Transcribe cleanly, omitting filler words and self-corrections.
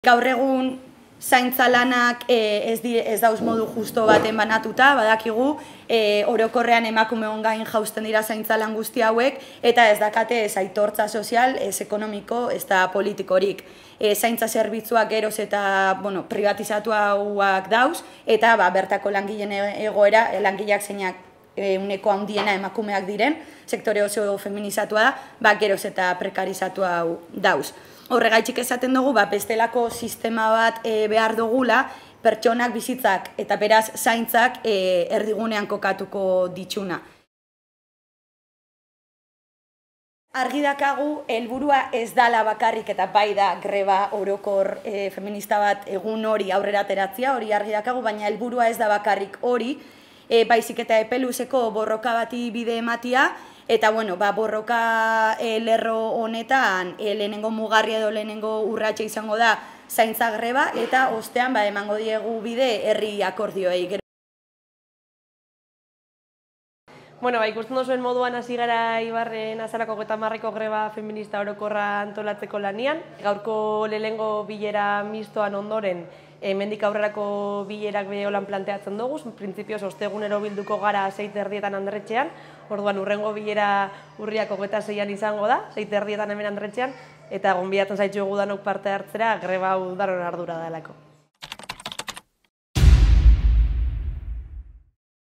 Gaur egun zaintza lanak ez dauz modu justo baten banatuta, badakigu, orokorrean emakumeon gain jausten dira zaintza lan guzti hauek, eta ez dakate ez aitortza sozial, ez ekonomiko, ez da politikorik. Zaintza zerbitzuak geroz eta privatizatuak dauz, eta bertako langileen egoera, langileak zeinak uneko handiena emakumeak diren, sektore oso feminizatua da, geroz eta prekarizatua dauz. Horregaitzik esaten dugu, bestelako sistema bat behar dugula, pertsonak bizitzak eta beraz zaintzak erdigunean kokatuko ditxuna. Argi dakagu, helburua ez dala bakarrik eta bai da greba orokor feminista bat egun hori aurrera ateratzea, hori argi dakagu, baina helburua ez da bakarrik hori, baizik eta epeluzeko borroka bati bide ematia, eta borroka lerro honetan lehenengo mugarri edo lehenengo urratxe izango da zaintza greba, eta ostean emango diegu bide herri akordioei. Ikusten duzuen moduan hasi gara Ibarren azarako 30ko greba feminista orokorra antolatzeko lanian. Gaurko lehenengo bilera mistoan ondoren, hemendik aurrerako bilerak beholan planteatzen dugu, printzipioz ostegunero bilduko gara 6:30 Andretxean, orduan urrengo bilera urriak 26an izango da, 6:30 hemen Andretxean, eta gonbidatzen zaitxugu danok parte hartzera greba hau daron ardura delako.